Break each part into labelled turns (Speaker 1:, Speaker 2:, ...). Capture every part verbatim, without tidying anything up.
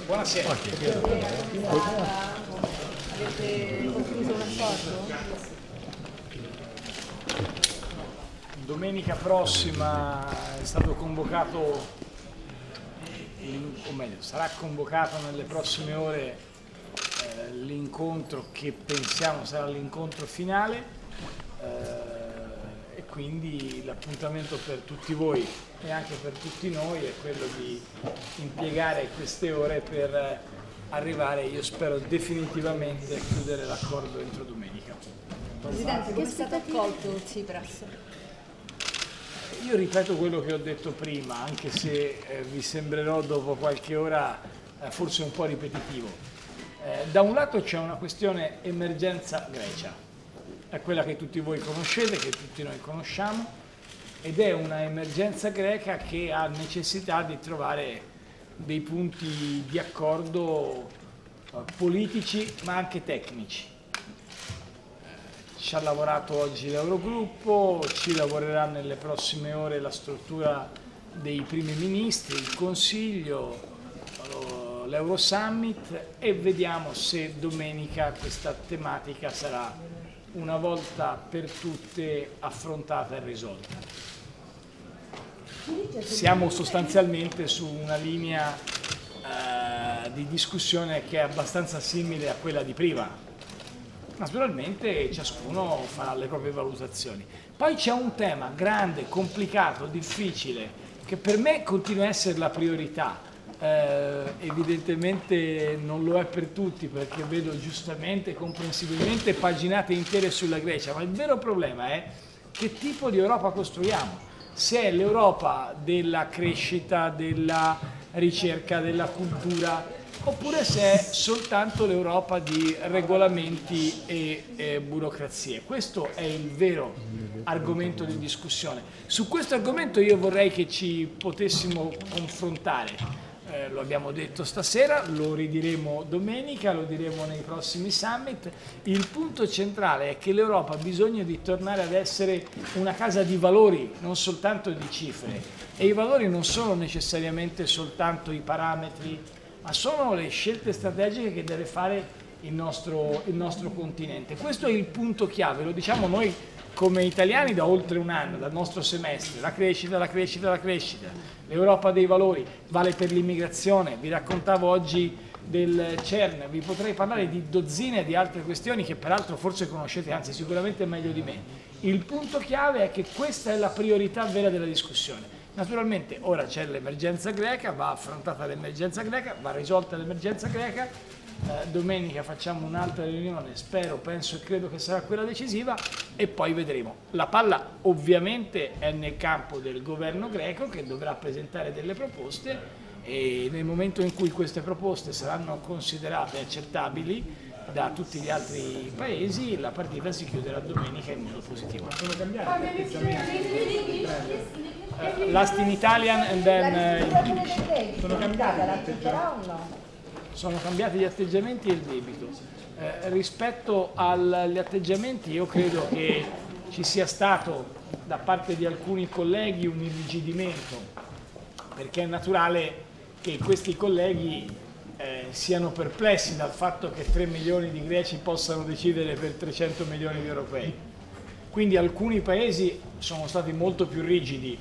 Speaker 1: Buonasera.
Speaker 2: Avete concluso un accordo?
Speaker 1: Domenica prossima è stato convocato, o meglio, sarà convocato nelle prossime ore eh, l'incontro che pensiamo sarà l'incontro finale eh, e quindi l'appuntamento per tutti voi e anche per tutti noi è quello di impiegare queste ore per arrivare, io spero definitivamente, a chiudere l'accordo entro domenica.
Speaker 2: Presidente, come è stato accolto Tsipras?
Speaker 1: Io ripeto quello che ho detto prima, anche se eh, vi sembrerò dopo qualche ora eh, forse un po' ripetitivo. Eh, da un lato c'è una questione emergenza Grecia, è quella che tutti voi conoscete, che tutti noi conosciamo, ed è una emergenza greca che ha necessità di trovare dei punti di accordo eh, politici ma anche tecnici. Ci ha lavorato oggi l'Eurogruppo, ci lavorerà nelle prossime ore la struttura dei primi ministri, il Consiglio, l'Eurosummit e vediamo se domenica questa tematica sarà una volta per tutte affrontata e risolta. Siamo sostanzialmente su una linea eh, di discussione che è abbastanza simile a quella di prima. Naturalmente ciascuno farà le proprie valutazioni. Poi c'è un tema grande, complicato, difficile, che per me continua a essere la priorità. Eh, evidentemente non lo è per tutti, perché vedo giustamente, comprensibilmente, paginate intere sulla Grecia, ma il vero problema è che tipo di Europa costruiamo. Se è l'Europa della crescita, della ricerca, della cultura, oppure se è soltanto l'Europa di regolamenti e, e burocrazie. Questo è il vero argomento di discussione. Su questo argomento io vorrei che ci potessimo confrontare. Eh, lo abbiamo detto stasera, lo ridiremo domenica, lo diremo nei prossimi summit. Il punto centrale è che l'Europa ha bisogno di tornare ad essere una casa di valori, non soltanto di cifre. E i valori non sono necessariamente soltanto i parametri, ma sono le scelte strategiche che deve fare il nostro, il nostro continente. Questo è il punto chiave, lo diciamo noi come italiani da oltre un anno, dal nostro semestre, la crescita, la crescita, la crescita, l'Europa dei valori, vale per l'immigrazione, vi raccontavo oggi del CERN, vi potrei parlare di dozzine di altre questioni che peraltro forse conoscete, anzi sicuramente meglio di me. Il punto chiave è che questa è la priorità vera della discussione. Naturalmente ora c'è l'emergenza greca, va affrontata l'emergenza greca, va risolta l'emergenza greca, eh, domenica facciamo un'altra riunione, spero, penso e credo che sarà quella decisiva e poi vedremo. La palla ovviamente è nel campo del governo greco che dovrà presentare delle proposte e nel momento in cui queste proposte saranno considerate accettabili da tutti gli altri paesi, la partita si chiuderà domenica in modo positivo. Sono cambiati gli atteggiamenti? Uh, last in Italian and then uh, in English. Sono cambiati gli atteggiamenti? Sono cambiati gli atteggiamenti e il debito. Eh, rispetto agli atteggiamenti io credo che ci sia stato da parte di alcuni colleghi un irrigidimento, perché è naturale che questi colleghi eh, siano perplessi dal fatto che tre milioni di greci possano decidere per trecento milioni di europei. Quindi alcuni paesi sono stati molto più rigidi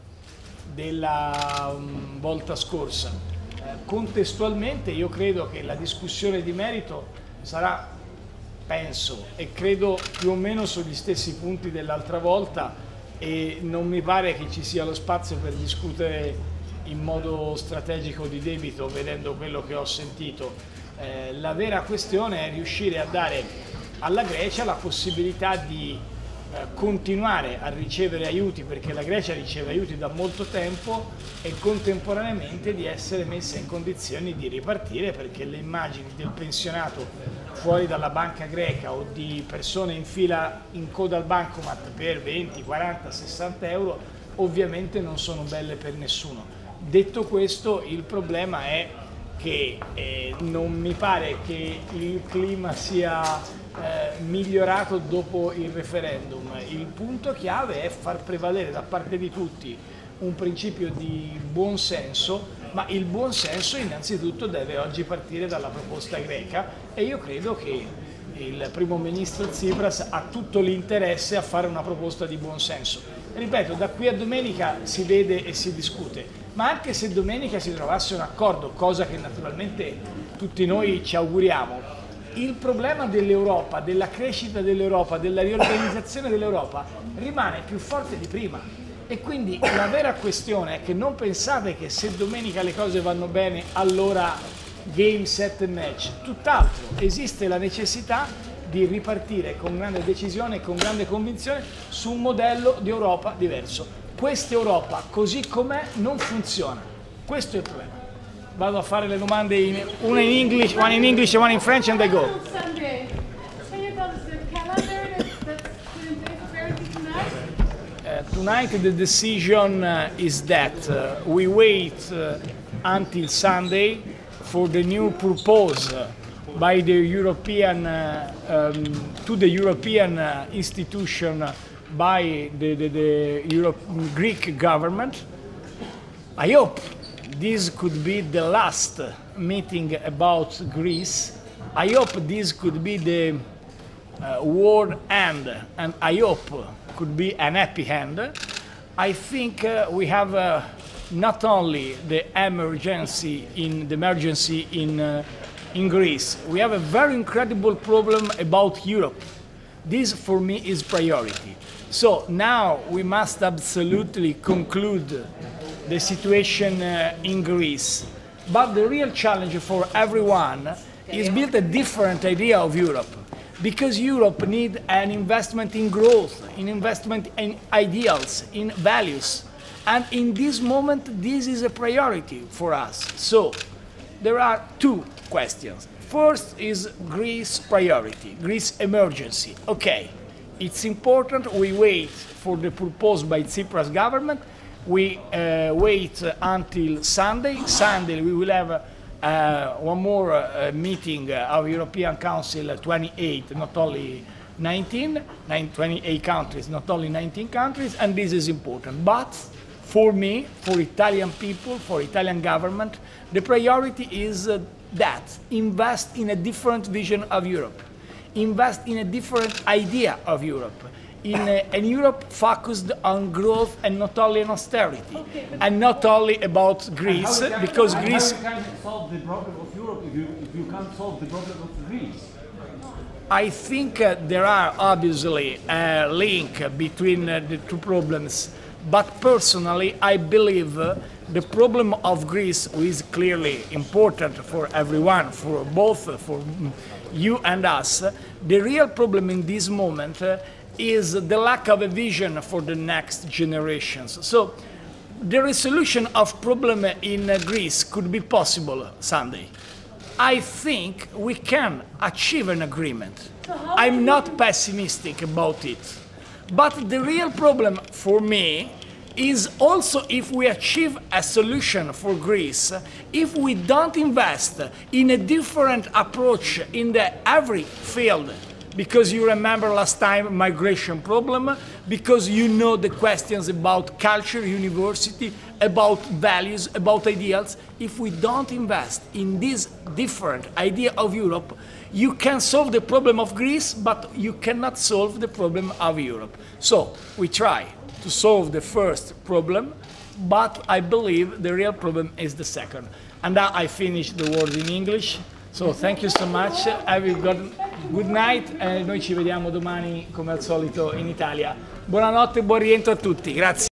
Speaker 1: della um, volta scorsa. Eh, contestualmente io credo che la discussione di merito sarà, penso, e credo più o meno sugli stessi punti dell'altra volta e non mi pare che ci sia lo spazio per discutere in modo strategico di debito, vedendo quello che ho sentito. Eh, la vera questione è riuscire a dare alla Grecia la possibilità di eh, continuare a ricevere aiuti, perché la Grecia riceve aiuti da molto tempo, e contemporaneamente di essere messa in condizioni di ripartire, perché le immagini del pensionato fuori dalla banca greca o di persone in fila in coda al bancomat per venti, quaranta, sessanta euro ovviamente non sono belle per nessuno. Detto questo, il problema è che eh, non mi pare che il clima sia eh, migliorato dopo il referendum. Il punto chiave è far prevalere da parte di tutti un principio di buon senso ma il buon senso innanzitutto deve oggi partire dalla proposta greca e io credo che il primo ministro Tsipras ha tutto l'interesse a fare una proposta di buon senso. Ripeto, da qui a domenica si vede e si discute, ma anche se domenica si trovasse un accordo, cosa che naturalmente tutti noi ci auguriamo, il problema dell'Europa, della crescita dell'Europa, della riorganizzazione dell'Europa rimane più forte di prima. E quindi la vera questione è che non pensate che se domenica le cose vanno bene allora game, set e match, tutt'altro, esiste la necessità di ripartire con grande decisione e con grande convinzione su un modello di Europa diverso. Questa Europa così com'è non funziona, questo è il problema. Vado a fare le domande, in, una in English, one in English and one in French and I go. Uh, tonight the decision uh, is that uh, we wait uh, until Sunday for the new proposal by the European uh, um, to the European uh, institution by the, the, the Europe, Greek government. I hope this could be the last meeting about Greece. I hope this could be the uh, war end, and I hope could be an happy end. I think uh, we have uh, not only the emergency in the emergency in uh, in Greece, we have a very incredible problem about Europe. This for me is priority. So now we must absolutely conclude the situation uh, in Greece. But the real challenge for everyone is build a different idea of Europe. Because Europe needs an investment in growth, in investment in ideals, in values. And in this moment, this is a priority for us. So there are two questions. First is Greece priority, Greece emergency. Okay, it's important, we wait for the proposal by Tsipras government. We uh, wait until Sunday. Sunday we will have uh, one more uh, meeting of European Council twenty-eight, not only nineteen, twenty-eight countries, not only nineteen countries, and this is important. But for me, for Italian people, for Italian government, the priority is uh, that invest in a different vision of Europe, invest in a different idea of Europe. In a, a Europe focused on growth and not only on austerity, okay, and not only about Greece,
Speaker 3: can,
Speaker 1: because
Speaker 3: how
Speaker 1: Greece...
Speaker 3: How can you solve the problem of Europe if you, if you can't solve the problem of Greece?
Speaker 1: I think uh, there are obviously a link between uh, the two problems, but personally I believe uh, the problem of Greece is clearly important for everyone, for both uh, for you and us. The real problem in this moment uh, is the lack of a vision for the next generations. So the resolution of problem in Greece could be possible Sunday. I think we can achieve an agreement. I'm not pessimistic about it. But the real problem for me is also if we achieve a solution for Greece, if we don't invest in a different approach in the every field. Because you remember last time migration problem, because you know the questions about culture, university, about values, about ideals. If we don't invest in this different idea of Europe, you can solve the problem of Greece, but you cannot solve the problem of Europe. So we try to solve the first problem, but I believe the real problem is the second. And now I finish the word in English. So thank you so much, have a good, good night e noi ci vediamo domani come al solito in Italia. Buonanotte e buon rientro a tutti, grazie.